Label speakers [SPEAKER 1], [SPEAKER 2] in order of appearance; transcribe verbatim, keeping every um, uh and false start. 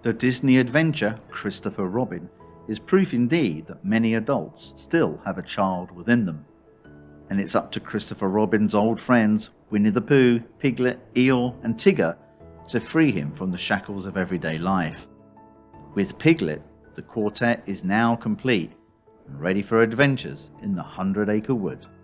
[SPEAKER 1] The Disney adventure Christopher Robin is proof indeed that many adults still have a child within them. And it's up to Christopher Robin's old friends Winnie the Pooh, Piglet, Eeyore and Tigger to free him from the shackles of everyday life. With Piglet, the quartet is now complete and ready for adventures in the Hundred Acre Wood.